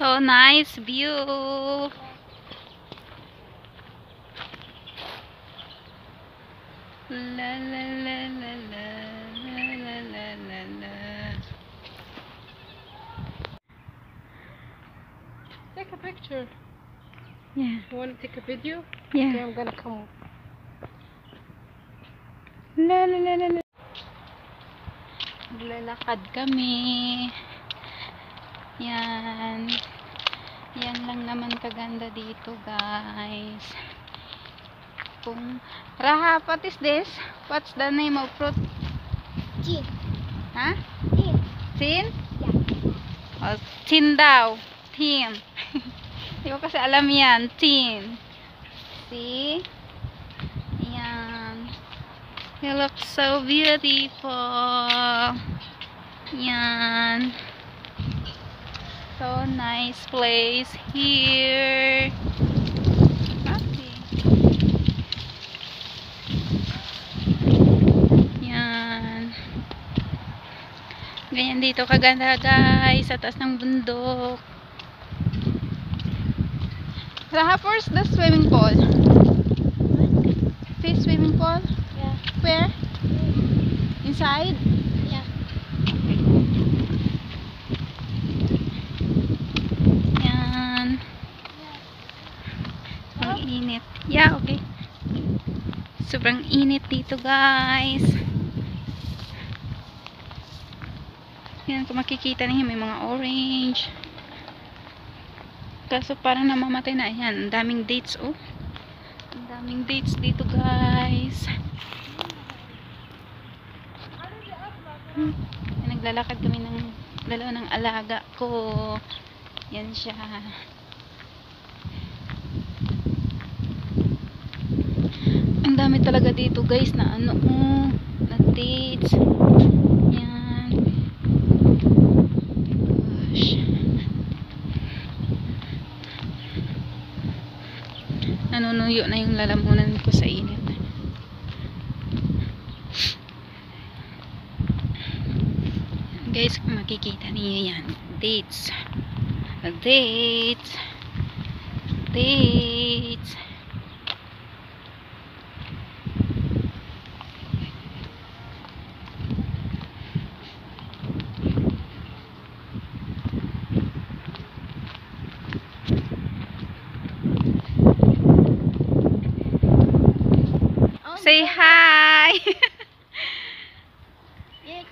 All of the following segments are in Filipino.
So nice view. La la la la la la la la la la. Take a picture. Yeah. You want to take a video? Yeah. Okay, I'm gonna come. La la la la la. Maglalakad kami. Yan. Yan lang naman kaganda dito, guys. Kung Raha, what is this? What's the name of fruit? Tin. Ha? Tin. Tin? Yeah. Oh, tin daw. Tin. Di ko kasi alam yan. Tin. See? Yan. You look so beautiful. Yan. So nice place here. Okay. Yan. Ganyan dito kaganda, guys, sa taas ng bundok. Raha, where's the swimming pool? This swimming pool? Yeah. Where? Inside? Yeah. Yan. Ang init. Yeah, okay. Sobrang init dito, guys. Yan, kung makikita niyo, may mga orange. Kaso parang namamatay na. Yan, ang daming dates, oh. Ang daming dates dito, guys. Yan, naglalakad kami ng dalawa ng alaga ko. Yan siya. Ang dami talaga dito, guys, na ano, na dates. Yan. Gosh. Nanunuyo na yung lalamunan ko sa init. Guys, kung makikita niyo yan, dates. Dates. Dates. Say hi. Yeah.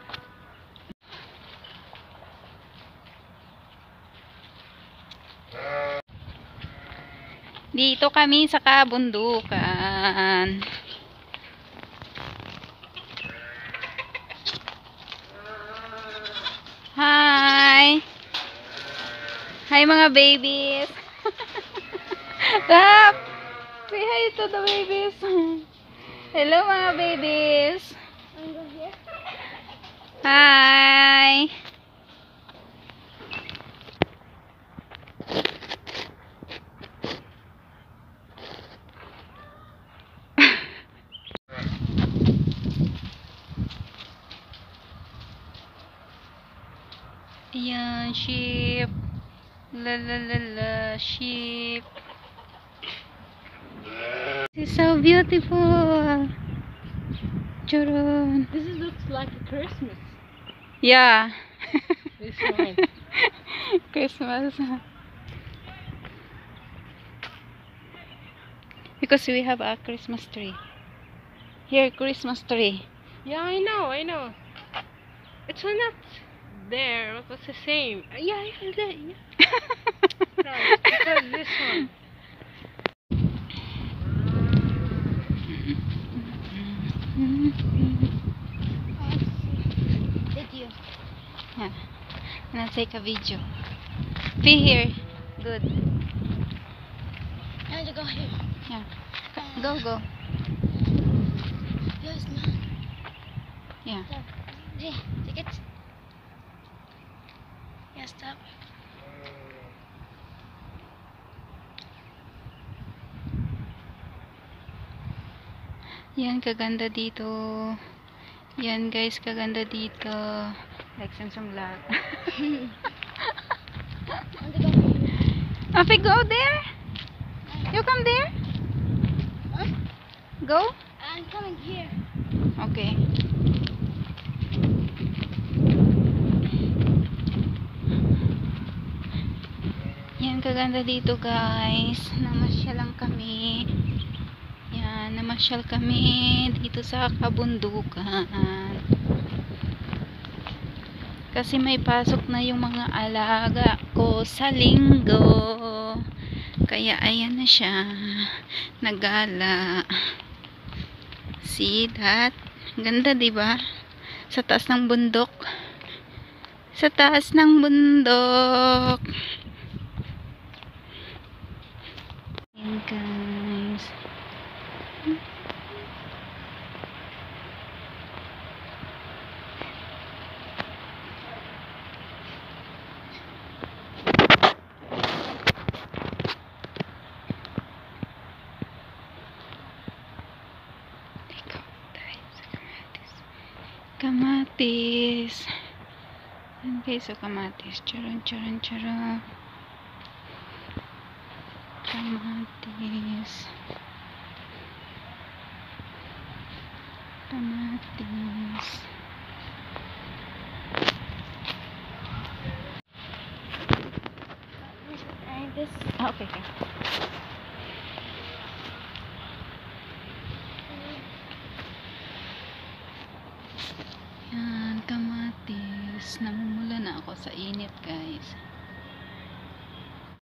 Dito kami sa kabundukan. Hi. Hi mga babies. Rap. Say hi to the babies. Hello mga babies. I'm go here. Hi. Ayan, sheep. La la la la, sheep. This is so beautiful. Charon. This looks like a Christmas. Yeah. This one. Christmas. Because we have a Christmas tree. Here, Christmas tree. Yeah, I know. It's not there, but it's the same. Yeah, yeah. No, it's because this one. Video. Yeah. I'm gonna take a video. Be here. Good. I want to go here. Yeah. Go, go. Yes, man. Yeah. Stop. Hey, take it. Yeah, stop. Yan, kaganda dito. Yan, guys, kaganda dito. Like Samsung lahat. I want to go Mafi, go there. You come there. Huh? Go. I'm coming here. Okay. Yan, kaganda dito guys. Namasyal lang kami. Yan, namasyal kami dito sa kabundukan. Kasi may pasok na yung mga alaga ko sa linggo. Kaya ayan na siya. Nagala. See that? Ganda, diba? Sa taas ng bundok. Sa taas ng bundok. Ayan guys. Kamatis. Yan guys, so kamatis. Charon, charon, charon. Kamatis. Kamatis. This. Okay, okay. Yan, kamatis. Namumula na ako sa init guys.